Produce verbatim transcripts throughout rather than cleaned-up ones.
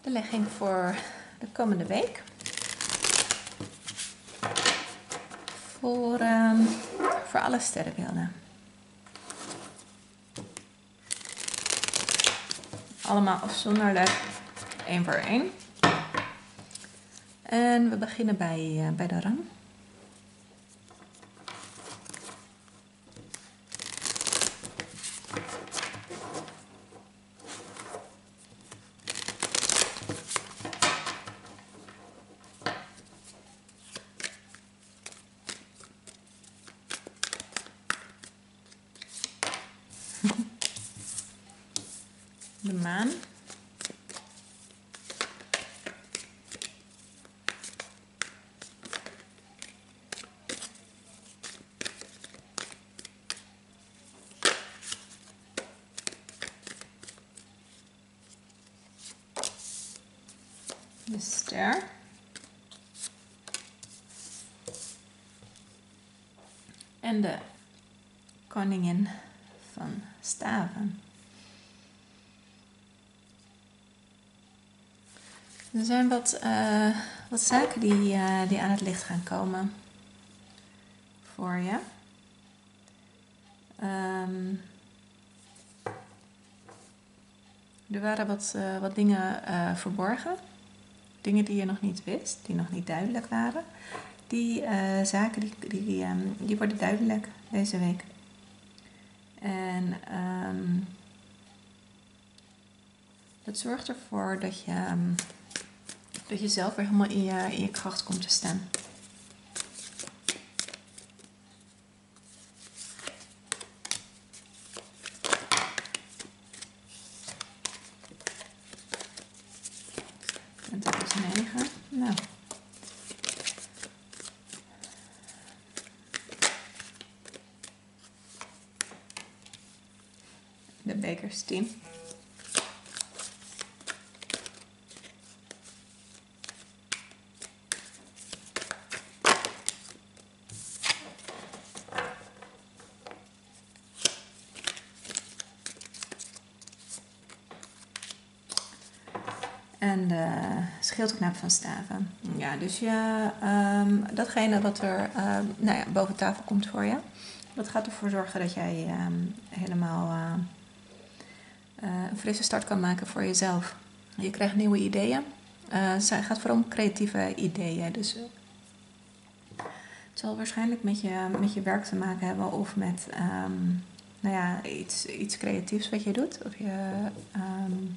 belegging voor de komende week. Voor, um, voor alle sterrenbeelden. Allemaal afzonderlijk, één voor één. En we beginnen bij, uh, bij de ram. De maan. De ster. En de koningin van staven. Er zijn wat, uh, wat zaken die, uh, die aan het licht gaan komen voor je. Um, er waren wat, uh, wat dingen uh, verborgen. Dingen die je nog niet wist, die nog niet duidelijk waren. Die uh, zaken die, die, um, die worden duidelijk deze week. En um, dat zorgt ervoor dat je, um, dat je zelf weer helemaal in je, in je kracht komt te staan. En dat is negen. Nou. De bekers tien. En de schildknaap van staven. Ja, dus je, um, datgene wat er um, nou ja, boven tafel komt voor je, dat gaat ervoor zorgen dat jij um, helemaal uh, uh, een frisse start kan maken voor jezelf. Je krijgt nieuwe ideeën. Uh, het gaat vooral om creatieve ideeën. Dus uh, het zal waarschijnlijk met je, met je werk te maken hebben of met um, nou ja, iets, iets creatiefs wat je doet. Of je um,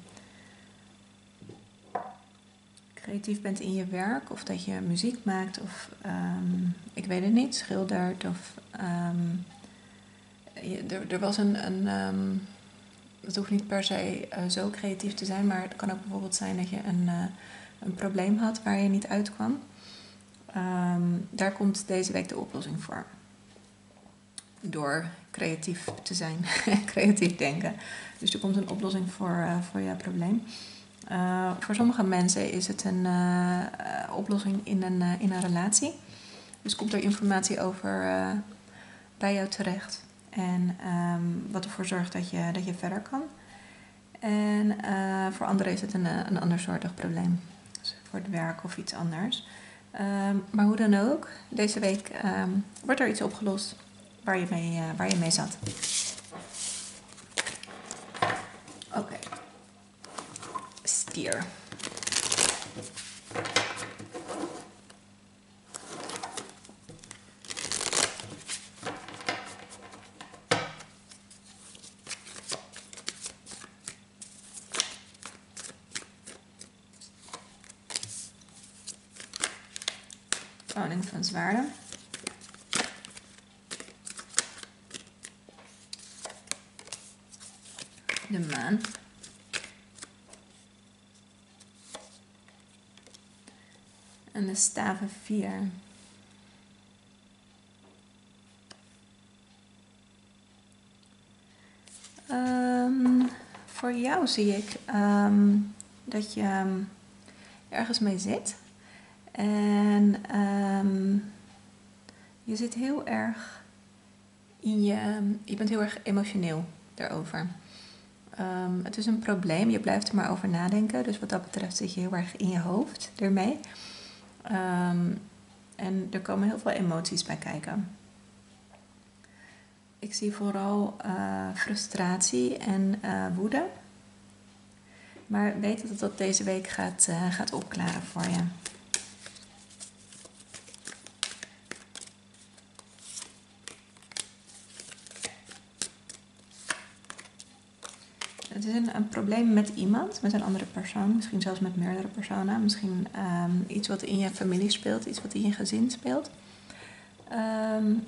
creatief bent in je werk, of dat je muziek maakt, of um, ik weet het niet, schildert. Of um, je, er, er was een, een um, het hoeft niet per se uh, zo creatief te zijn, maar het kan ook bijvoorbeeld zijn dat je een, uh, een probleem had waar je niet uitkwam. Um, daar komt deze week de oplossing voor. Door creatief te zijn, creatief denken. Dus er komt een oplossing voor, uh, voor jouw probleem. Uh, voor sommige mensen is het een uh, oplossing in een, uh, in een relatie. Dus komt er informatie over uh, bij jou terecht. En um, wat ervoor zorgt dat je, dat je verder kan. En uh, voor anderen is het een, een ander soortig probleem. Dus voor het werk of iets anders. Um, maar hoe dan ook, deze week um, wordt er iets opgelost waar je mee, uh, waar je mee zat. Oké. Okay. Stier. Koning van zwaarden. De maan. En de staven vier. Um, voor jou zie ik um, dat je um, ergens mee zit. En um, je zit heel erg in je... Je bent heel erg emotioneel daarover. Um, het is een probleem, je blijft er maar over nadenken. Dus wat dat betreft zit je heel erg in je hoofd ermee. Um, en er komen heel veel emoties bij kijken. Ik zie vooral uh, frustratie en uh, woede. Maar weet dat dat deze week gaat, uh, gaat opklaren voor je. Het is een, een probleem met iemand, met een andere persoon. Misschien zelfs met meerdere personen. Misschien um, iets wat in je familie speelt, iets wat in je gezin speelt. Um,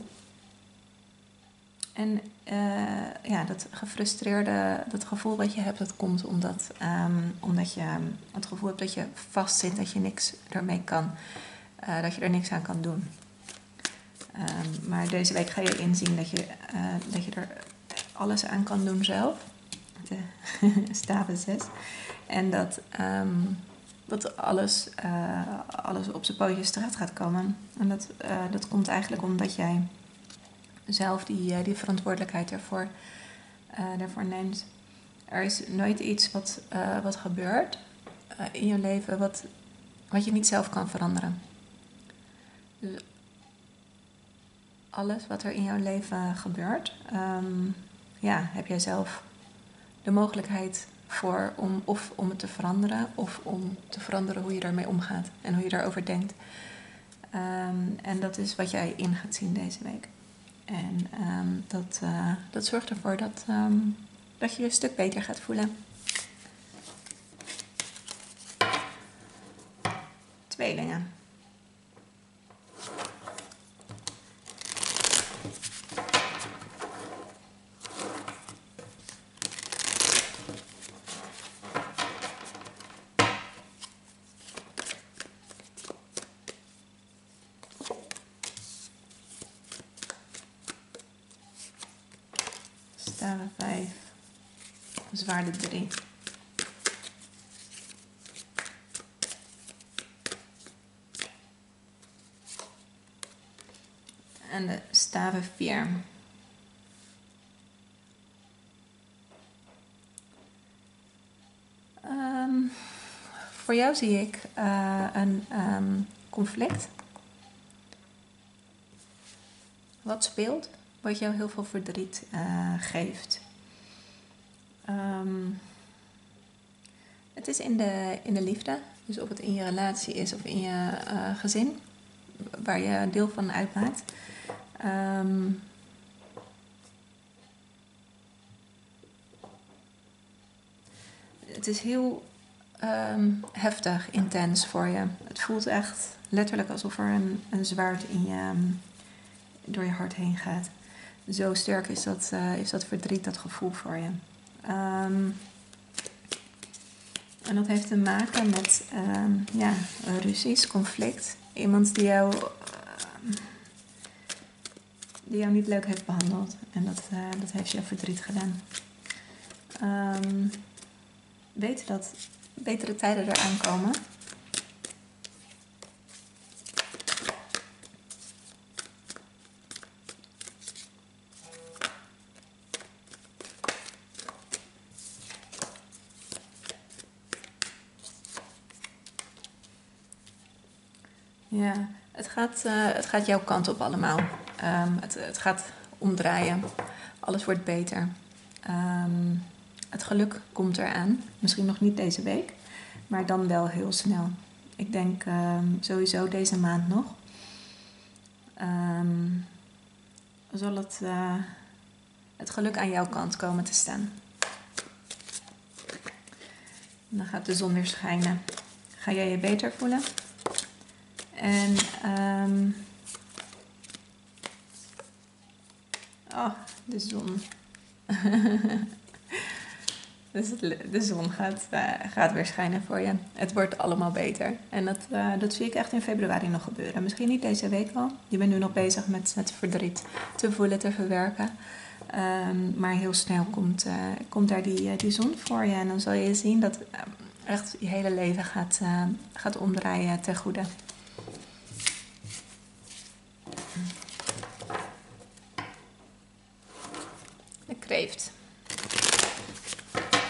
en uh, ja, dat gefrustreerde, dat gevoel wat je hebt, dat komt omdat, um, omdat je het gevoel hebt dat je vastzit, dat je niks ermee kan. Uh, dat je er niks aan kan doen. Um, maar deze week ga je inzien dat je, uh, dat je er alles aan kan doen zelf. De staven zes. En dat, um, dat alles, uh, alles op zijn pootjes terecht gaat komen. En dat, uh, dat komt eigenlijk omdat jij zelf die, uh, die verantwoordelijkheid ervoor, uh, daarvoor neemt. Er is nooit iets wat, uh, wat gebeurt uh, in je leven wat, wat je niet zelf kan veranderen. Dus alles wat er in jouw leven gebeurt, um, ja, heb jij zelf de mogelijkheid voor om of om het te veranderen of om te veranderen hoe je daarmee omgaat en hoe je daarover denkt. Um, en dat is wat jij in gaat zien deze week. En um, dat, uh, dat zorgt ervoor dat, um, dat je je een stuk beter gaat voelen. Tweelingen. Staven vijf, zwaarde drie. En de staven vier. Um, voor jou zie ik uh, een um, conflict. Wat speelt, wat jou heel veel verdriet uh, geeft. Um, het is in de, in de liefde, dus of het in je relatie is of in je uh, gezin, waar je deel van uitmaakt. Um, het is heel um, heftig, intens voor je. Het voelt echt letterlijk alsof er een, een zwaard in je, um, door je hart heen gaat. Zo sterk is dat, uh, is dat verdriet, dat gevoel voor je. Um, en dat heeft te maken met um, ja, ruzies, conflict. Iemand die jou, uh, die jou niet leuk heeft behandeld. En dat, uh, dat heeft jou verdriet gedaan. Um, weet dat betere tijden eraan komen. Ja, het gaat, uh, het gaat jouw kant op allemaal. Um, het, het gaat omdraaien. Alles wordt beter. Um, het geluk komt eraan. Misschien nog niet deze week, maar dan wel heel snel. Ik denk um, sowieso deze maand nog. Um, zal het, uh, het geluk aan jouw kant komen te staan. Dan gaat de zon weer schijnen. Ga jij je beter voelen? En um, oh, de zon. Dus het, de zon gaat, uh, gaat weer schijnen voor je. Het wordt allemaal beter. En dat, uh, dat zie ik echt in februari nog gebeuren. Misschien niet deze week al. Je bent nu nog bezig met het verdriet te voelen, te verwerken. Um, maar heel snel komt, uh, komt daar die, uh, die zon voor je. En dan zal je zien dat uh, echt je hele leven gaat, uh, gaat omdraaien ten goede. De kreeft.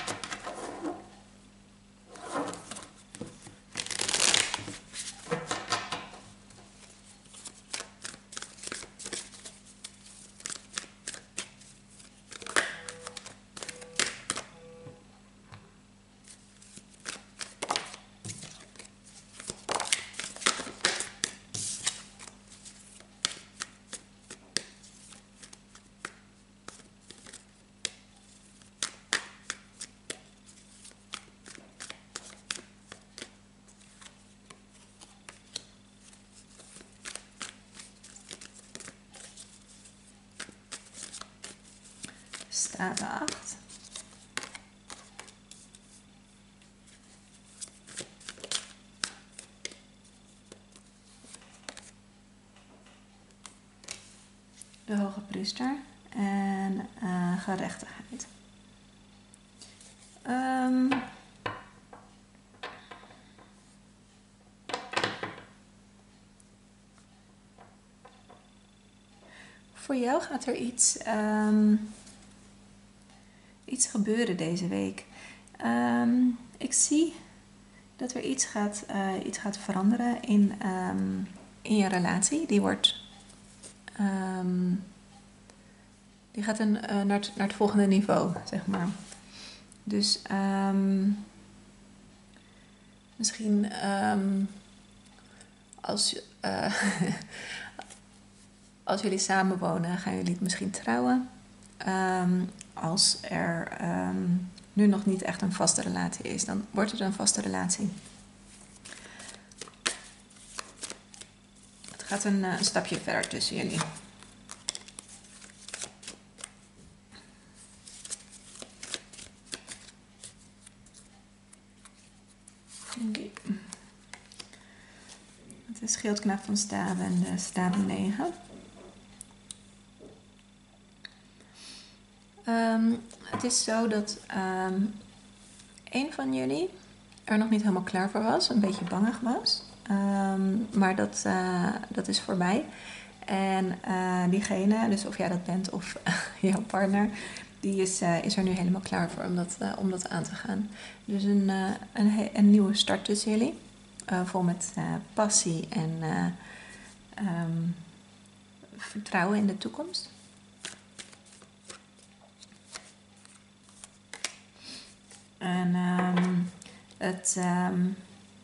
staven acht. De hoge priester en uh, gerechtigheid. Um, voor jou gaat er iets, um, iets gebeuren deze week. Um, ik zie dat er iets gaat, uh, iets gaat veranderen in, um, in je relatie. Die wordt... Um, die gaat een, uh, naar, het, naar het volgende niveau, zeg maar. Dus um, misschien um, als, uh, als jullie samenwonen, gaan jullie misschien trouwen. Um, als er um, nu nog niet echt een vaste relatie is, dan wordt het een vaste relatie. Het gaat een, uh, een stapje verder tussen jullie. Okay. Het is schildknaap van staven en de staven negen. Um, het is zo dat um, een van jullie er nog niet helemaal klaar voor was, een beetje bangig was. Um, maar dat, uh, dat is voorbij. En uh, diegene, dus of jij dat bent of jouw partner, die is, uh, is er nu helemaal klaar voor om dat, uh, om dat aan te gaan. Dus een, uh, een, een nieuwe start tussen jullie. Uh, vol met uh, passie en uh, um, vertrouwen in de toekomst. En um, het, um,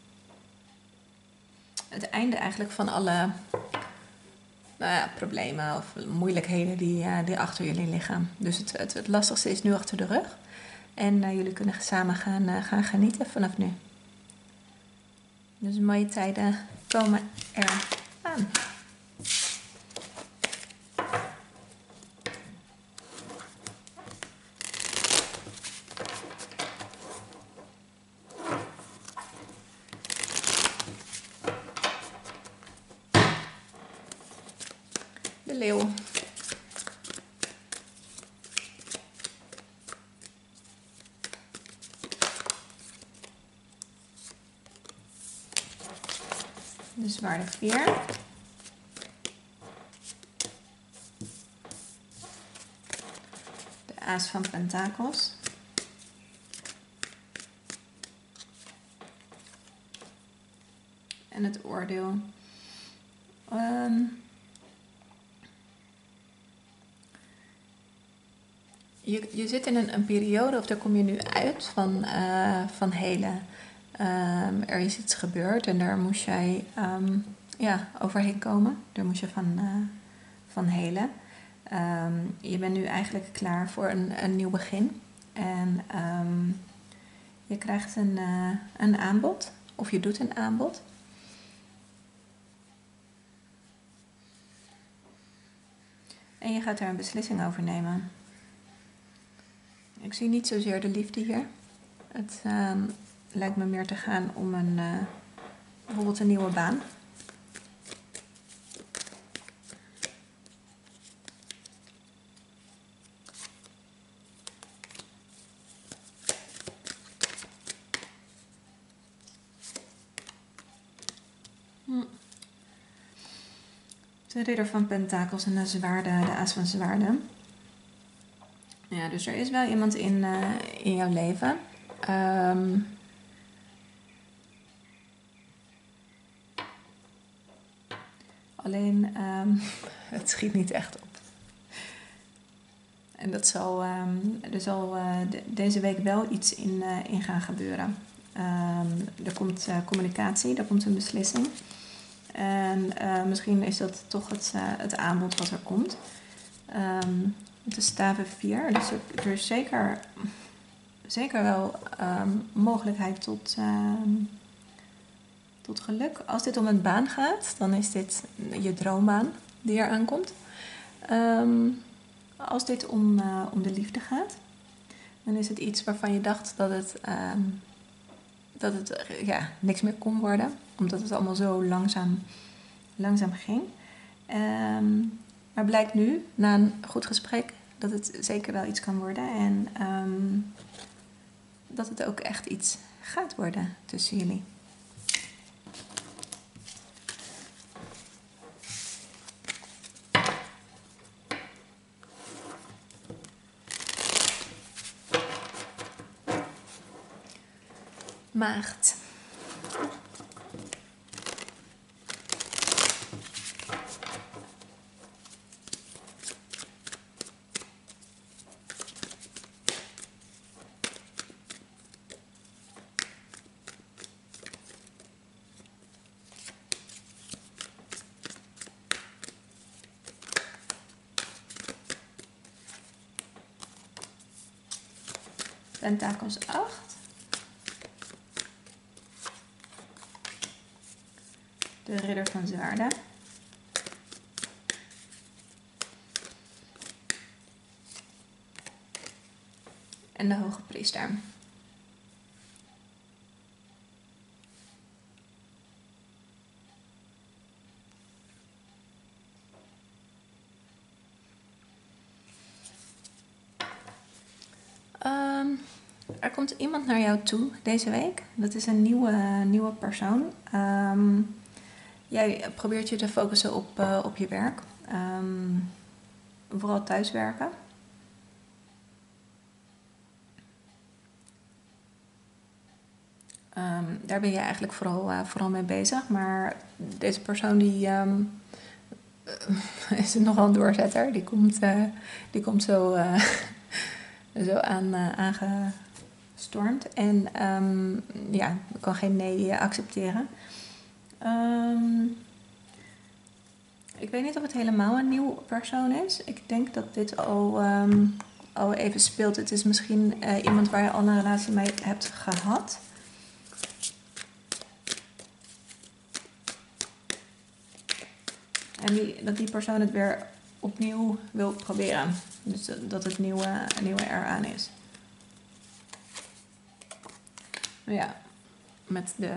het einde eigenlijk van alle nou ja, problemen of moeilijkheden die, uh, die achter jullie liggen. Dus het, het, het lastigste is nu achter de rug. En uh, jullie kunnen samen gaan, uh, gaan genieten vanaf nu. Dus mooie tijden komen er aan. De leeuw. De zwaarde vier. De aas van pentakels. En het oordeel. Um, je, je zit in een, een periode, of daar kom je nu uit, van, uh, van helen. Um, er is iets gebeurd en daar moest jij um, ja, overheen komen. Daar moest je van, uh, van helen. Um, je bent nu eigenlijk klaar voor een, een nieuw begin. En um, je krijgt een, uh, een aanbod. Of je doet een aanbod. En je gaat daar een beslissing over nemen. Ik zie niet zozeer de liefde hier. Het um, lijkt me meer te gaan om een, uh, bijvoorbeeld een nieuwe baan. Hm. De ridder van pentakels en de zwaarden, de aas van zwaarden. Ja, dus er is wel iemand in, uh, in jouw leven. Um, alleen, um, het schiet niet echt op. En dat zal, um, er zal uh, de, deze week wel iets in, uh, in gaan gebeuren. Um, er komt uh, communicatie, er komt een beslissing. En uh, misschien is dat toch het, uh, het aanbod wat er komt. Um, de staven vier, dus er, er is zeker, zeker wel um, mogelijkheid tot, um, tot geluk. Als dit om een baan gaat, dan is dit je droombaan die er aankomt. Um, als dit om, uh, om de liefde gaat, dan is het iets waarvan je dacht dat het, um, dat het uh, ja, niks meer kon worden. Omdat het allemaal zo langzaam, langzaam ging. Um, maar blijkt nu, na een goed gesprek, dat het zeker wel iets kan worden. En um, dat het ook echt iets gaat worden tussen jullie. Maagd. Pentakels acht. De ridder van zwaarden. En de hoge priester. Um, er komt iemand naar jou toe deze week. Dat is een nieuwe, nieuwe persoon. Um, jij probeert je te focussen op, uh, op je werk. Um, vooral thuiswerken. Um, daar ben je eigenlijk vooral, uh, vooral mee bezig. Maar deze persoon die um, is nogal een doorzetter. Die komt, uh, die komt zo... Uh, Zo aan, uh, aangestormd. En um, ja, ik kan geen nee accepteren. Um, ik weet niet of het helemaal een nieuw persoon is. Ik denk dat dit al, um, al even speelt. Het is misschien uh, iemand waar je al een relatie mee hebt gehad. En die, dat die persoon het weer opnieuw wil proberen. Dus dat het nieuwe, nieuwe eraan is. Ja, met de,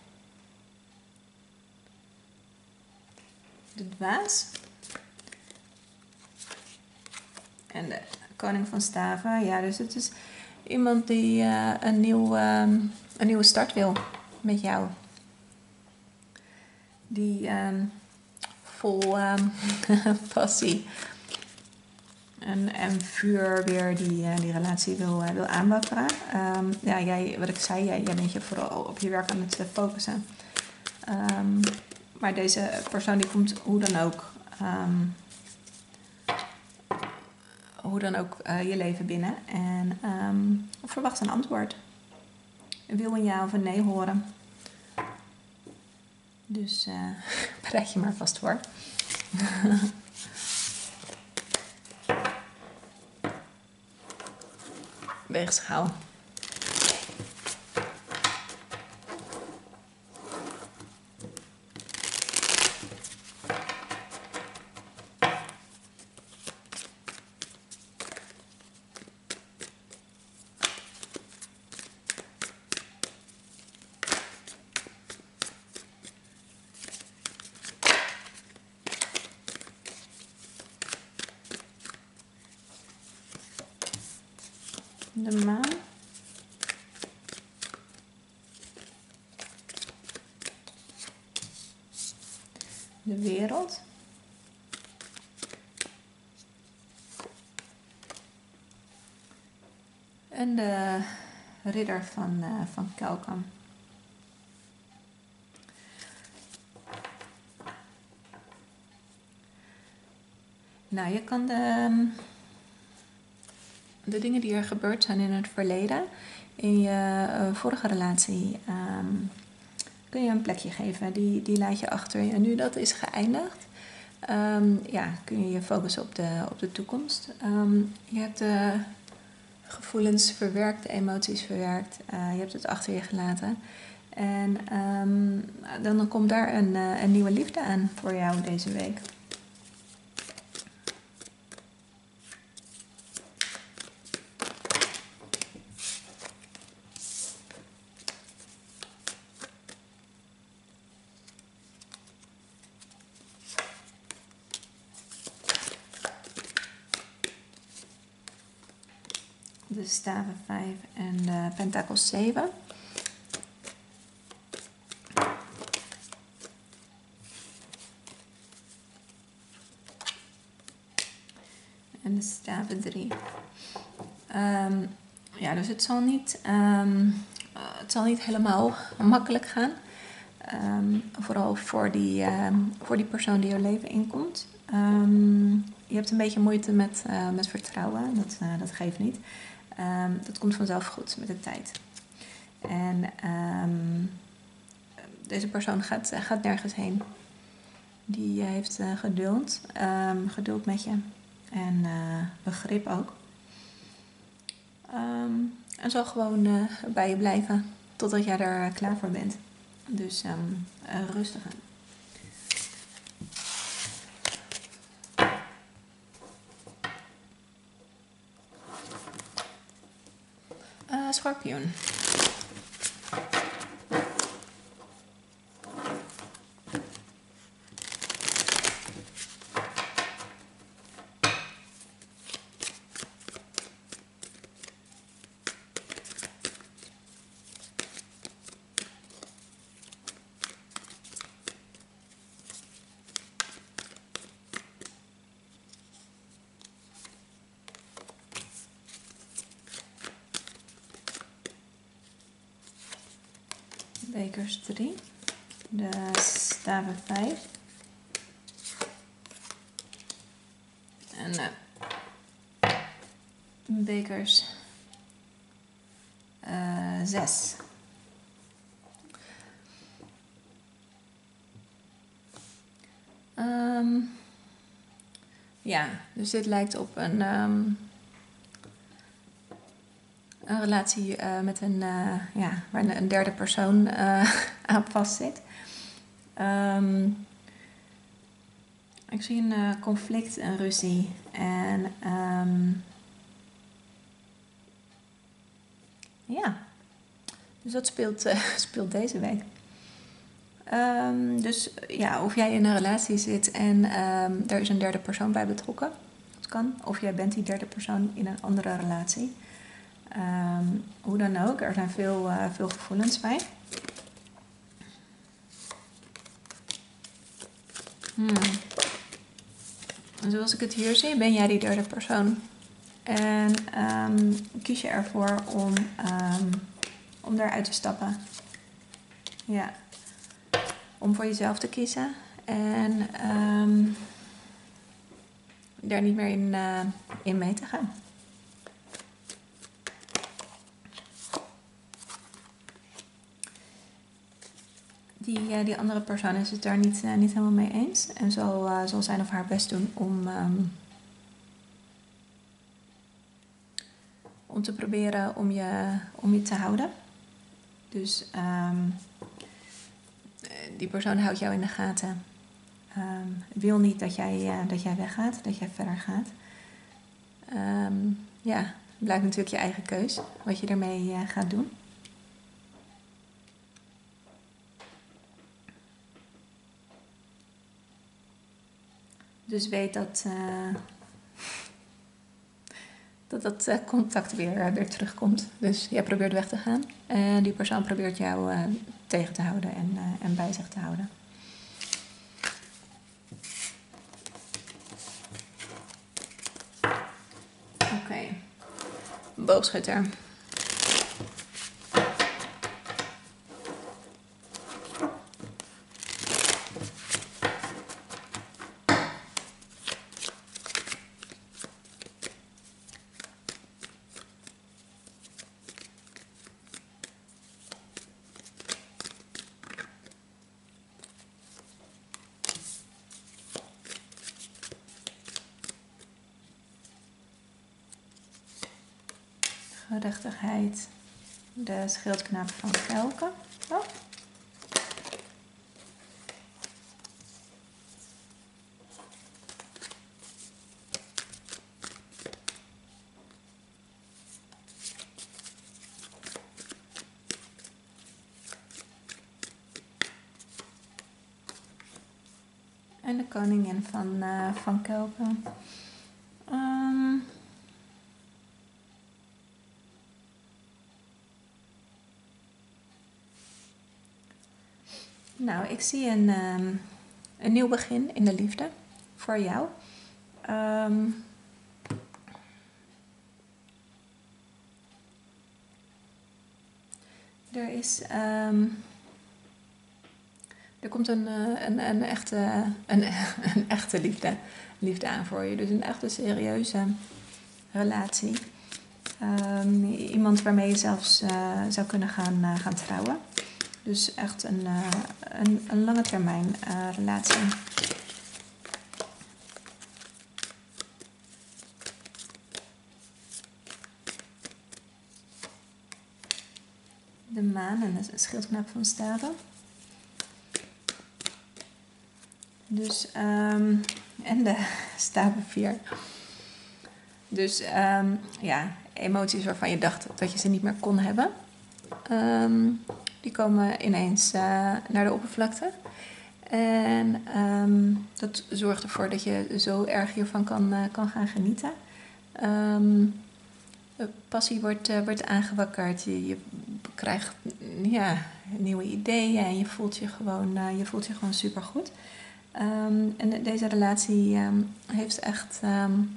de dwaas. En de koning van staven. Ja, dus het is iemand die uh, een, nieuw, um, een nieuwe start wil met jou. Die um, vol um, passie en, en vuur weer die, uh, die relatie wil, uh, wil aanwakkeren. Um, ja, jij, wat ik zei, jij, jij bent je vooral op je werk aan het focussen. Um, maar deze persoon die komt hoe dan ook, um, hoe dan ook uh, je leven binnen. En um, verwacht een antwoord. Wil een ja of een nee horen. Dus uh, bereid je maar vast voor. Weegschaal. De maan. De wereld. En de ridder van, uh, van Kelken. Nou, je kan de... De dingen die er gebeurd zijn in het verleden, in je uh, vorige relatie, um, kun je een plekje geven. Die, die laat je achter. En nu dat is geëindigd, um, ja, kun je je focussen op de, op de toekomst. Um, je hebt de gevoelens verwerkt, de emoties verwerkt. Uh, je hebt het achter je gelaten. En um, dan, dan komt daar een, uh, een nieuwe liefde aan voor jou deze week. de staven vijf en de pentakels zeven. En de staven drie. Um, ja, dus het zal niet, um, uh, het zal niet helemaal makkelijk gaan. Um, vooral voor die, um, voor die persoon die jouw leven inkomt. Um, je hebt een beetje moeite met, uh, met vertrouwen. Dat, uh, dat geeft niet. Um, dat komt vanzelf goed met de tijd. En um, deze persoon gaat, uh, gaat nergens heen. Die uh, heeft uh, geduld. Um, geduld met je. En uh, begrip ook. Um, en zal gewoon uh, bij je blijven totdat jij er uh, klaar voor bent. Dus um, uh, rustig aan. Uh, schorpioen. Bekers drie, de staven vijf en de bekers uh, zes. Um, ja, dus dit lijkt op een, um, een relatie uh, met een, uh, ja, waar een derde persoon uh, aan vastzit. Um, ik zie een uh, conflict, een ruzie en um, ja, dus dat speelt, uh, speelt deze week. Um, dus ja, of jij in een relatie zit en um, er is een derde persoon bij betrokken, dat kan. Of jij bent die derde persoon in een andere relatie. Um, hoe dan ook, er zijn veel, uh, veel gevoelens bij. Hmm. Zoals ik het hier zie, ben jij die derde persoon. En um, kies je ervoor om, um, om daaruit te stappen. Ja. Om voor jezelf te kiezen. En um, daar niet meer in, uh, in mee te gaan. Die, uh, die andere persoon is het daar niet, uh, niet helemaal mee eens. En zal, uh, zal zijn of haar best doen om, um, om te proberen om je, om je te houden. Dus um, die persoon houdt jou in de gaten. Um, wil niet dat jij, uh, dat jij weggaat, dat jij verder gaat. Um, ja, het blijft natuurlijk je eigen keus wat je ermee uh, gaat doen. Dus weet dat uh, dat, dat uh, contact weer, uh, weer terugkomt. Dus jij probeert weg te gaan en die persoon probeert jou uh, tegen te houden en, uh, en bij zich te houden. Oké, okay. Boogschutter. Gerechtigheid, de schildknaap van Kelken. Oh. En de koningin van, uh, van Kelken. Um, Nou, ik zie een, um, een nieuw begin in de liefde voor jou. Um, er is... Um, er komt een, een, een, echte, een, een echte liefde, liefde aan voor je. Dus een echte serieuze relatie. Um, iemand waarmee je zelfs uh, zou kunnen gaan, uh, gaan trouwen. Dus echt een, uh, een, een lange termijn uh, relatie. De maan en de schildknaap van staven. Dus, um, en de staven vier. Dus um, ja, emoties waarvan je dacht dat je ze niet meer kon hebben. Um, die komen ineens uh, naar de oppervlakte. En um, dat zorgt ervoor dat je zo erg hiervan kan, uh, kan gaan genieten. Um, passie wordt, uh, wordt aangewakkerd. Je, je krijgt ja, nieuwe ideeën en je voelt je gewoon, uh, je voelt je gewoon supergoed. Um, en deze relatie um, heeft echt um,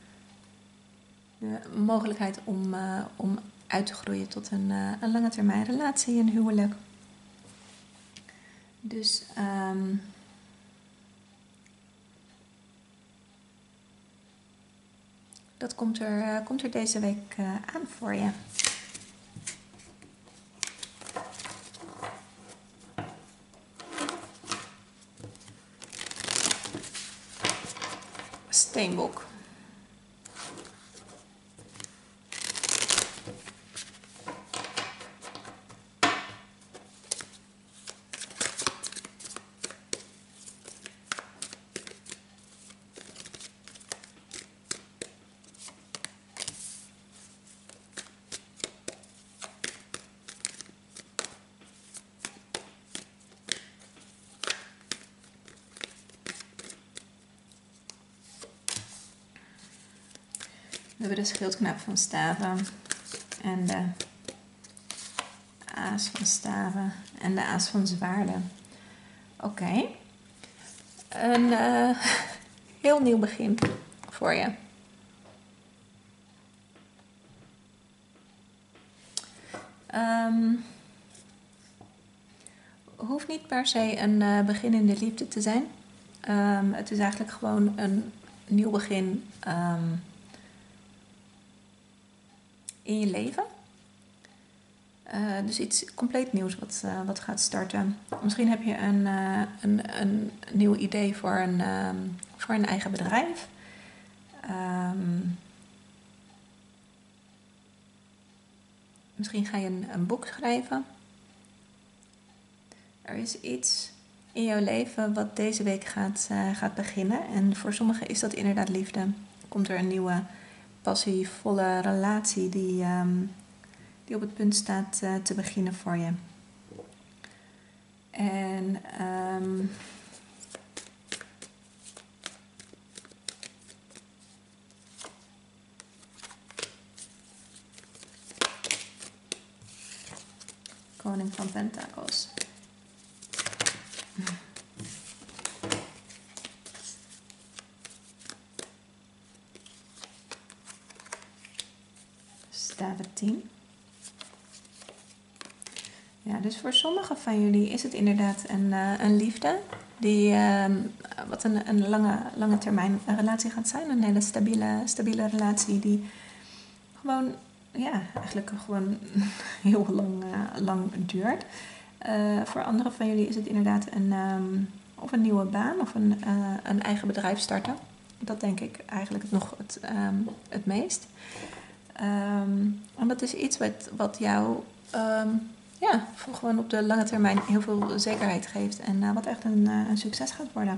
de mogelijkheid om, uh, om uit te groeien tot een, uh, een lange termijn relatie, een huwelijk. Dus um, dat komt er, uh, komt er deze week uh, aan voor je. Steenbok. We hebben de schildknaap van staven en de aas van staven en de aas van zwaarden. Oké. Okay. Een uh, heel nieuw begin voor je. Um, hoeft niet per se een uh, begin in de liefde te zijn. Um, het is eigenlijk gewoon een nieuw begin um, in je leven. Uh, dus iets compleet nieuws wat, uh, wat gaat starten. Misschien heb je een, uh, een, een nieuw idee voor een, um, voor een eigen bedrijf. Um, misschien ga je een, een boek schrijven. Er is iets in jouw leven wat deze week gaat, uh, gaat beginnen. En voor sommigen is dat inderdaad liefde. Komt er een nieuwe passievolle relatie die... Um, die op het punt staat uh, te beginnen voor je. En um, Koning van Pentakels. Staven tien. Ja, dus voor sommigen van jullie is het inderdaad een, uh, een liefde die uh, wat een, een lange, lange termijn relatie gaat zijn. Een hele stabiele, stabiele relatie die gewoon, ja, eigenlijk gewoon heel lang, uh, lang duurt. Uh, voor anderen van jullie is het inderdaad een, um, of een nieuwe baan of een, uh, een eigen bedrijf starten. Dat denk ik eigenlijk nog het, um, het meest. Um, en dat is iets wat, wat jou... Um, Ja, gewoon op de lange termijn heel veel zekerheid geeft. En uh, wat echt een, uh, een succes gaat worden.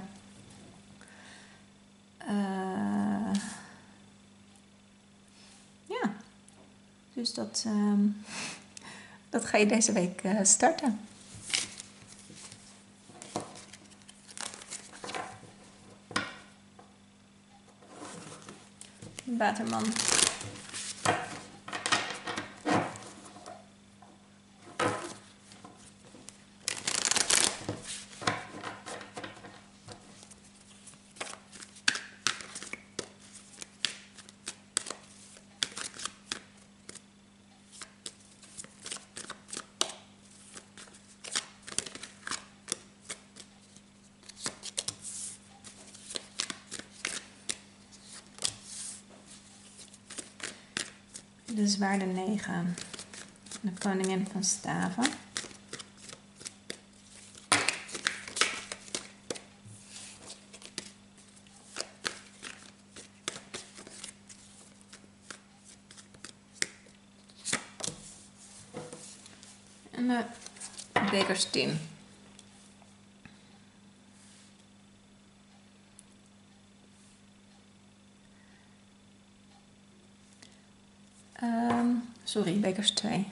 Uh, ja, dus dat, um, dat ga je deze week uh, starten. Waterman. De zwaarde negen. De koningin van staven. En de bekers tien. Um, sorry, bekers twee.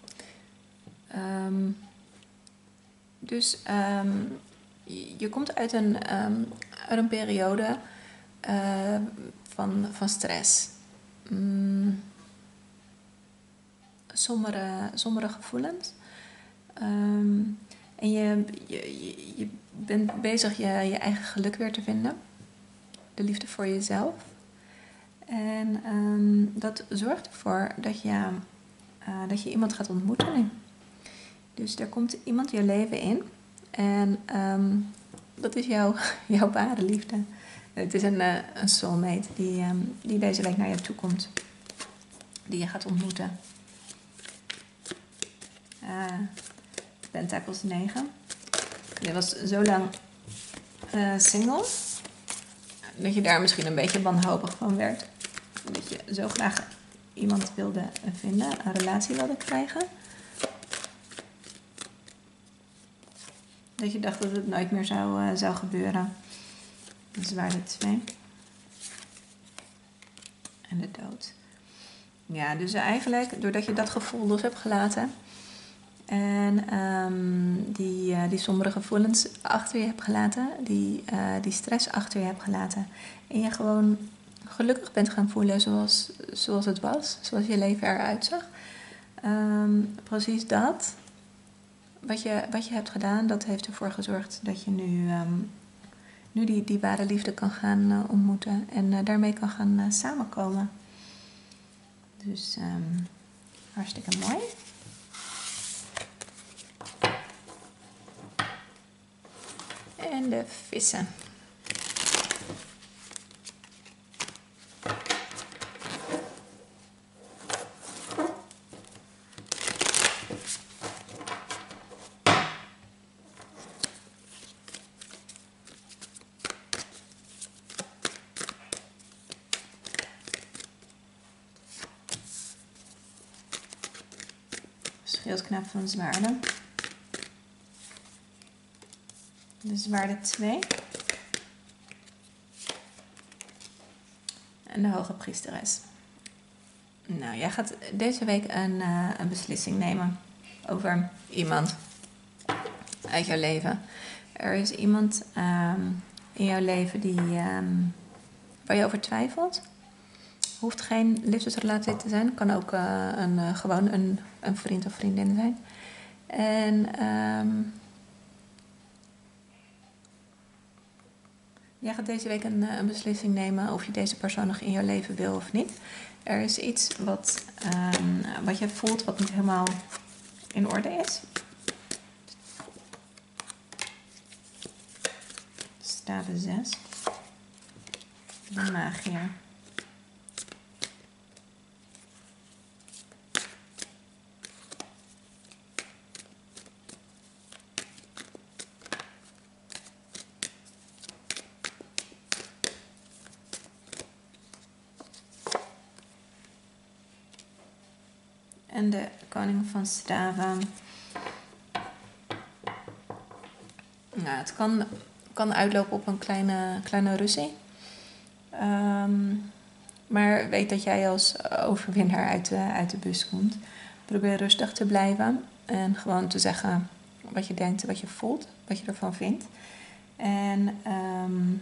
Um, dus um, je, je komt uit een, um, uit een periode uh, van, van stress. Um, sombere, sombere gevoelens. Um, en je, je, je bent bezig je, je eigen geluk weer te vinden. De liefde voor jezelf. En um, dat zorgt ervoor dat je, uh, dat je iemand gaat ontmoeten nu. Dus er komt iemand je leven in. En um, dat is jouw, jouw ware liefde. Het is een, uh, een soulmate die, um, die deze week naar je toe komt. Die je gaat ontmoeten. Uh, Pentakels negen. Je was zo lang uh, single. Dat je daar misschien een beetje wanhopig van werd. Dat je zo graag iemand wilde vinden. Een relatie wilde krijgen. Dat je dacht dat het nooit meer zou, uh, zou gebeuren. Dat is waarde twee. En de dood. Ja, dus eigenlijk doordat je dat gevoel los hebt gelaten. En um, die, uh, die sombere gevoelens achter je hebt gelaten. Die, uh, die stress achter je hebt gelaten. En je gewoon gelukkig bent gaan voelen zoals, zoals het was. Zoals je leven eruit zag. Um, precies dat. Wat je, wat je hebt gedaan, dat heeft ervoor gezorgd dat je nu, um, nu die, die ware liefde kan gaan uh, ontmoeten. En uh, daarmee kan gaan uh, samenkomen. Dus um, hartstikke mooi. En de vissen. Schildknaap van zwaarden. De zwaarde twee. En de hoge priesteres. Nou, jij gaat deze week een, uh, een beslissing nemen over iemand uit jouw leven. Er is iemand um, in jouw leven die, um, waar je over twijfelt. Hoeft geen liefdesrelatie te zijn. Kan ook uh, een, uh, gewoon een, een vriend of vriendin zijn. En um, jij gaat deze week een, een beslissing nemen of je deze persoon nog in jouw leven wil of niet. Er is iets wat, um, wat je voelt wat niet helemaal in orde is. Staven zes. De magier. En de koning van staven. Nou, het kan, kan uitlopen op een kleine, kleine ruzie. Um, maar weet dat jij als overwinnaar uit de, uit de bus komt. Probeer rustig te blijven. En gewoon te zeggen wat je denkt, wat je voelt. Wat je ervan vindt. En um,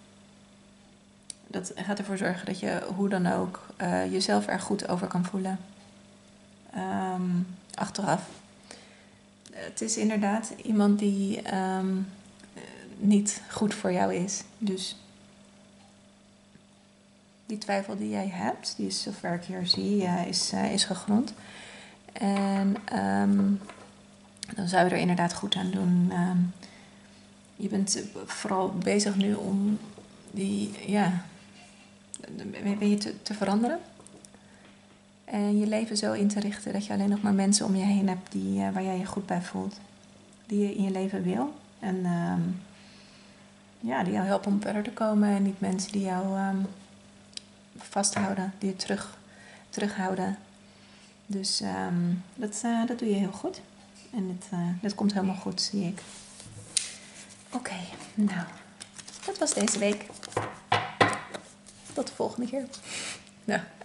dat gaat ervoor zorgen dat je hoe dan ook uh, jezelf er goed over kan voelen. Um, achteraf. Het is inderdaad iemand die um, niet goed voor jou is. Dus die twijfel die jij hebt, die is zover ik hier zie, uh, is, uh, is gegrond. En um, dan zou je er inderdaad goed aan doen. Um, je bent vooral bezig nu om die, ja, ben je te, te veranderen. En je leven zo in te richten dat je alleen nog maar mensen om je heen hebt die, uh, waar jij je goed bij voelt. Die je in je leven wil. En um, ja, die jou helpen om verder te komen. En niet mensen die jou um, vasthouden, die je terug, terughouden. Dus um, dat, uh, dat doe je heel goed. En het, uh, dat komt helemaal goed, zie ik. Oké, okay, nou, dat was deze week. Tot de volgende keer. Ja.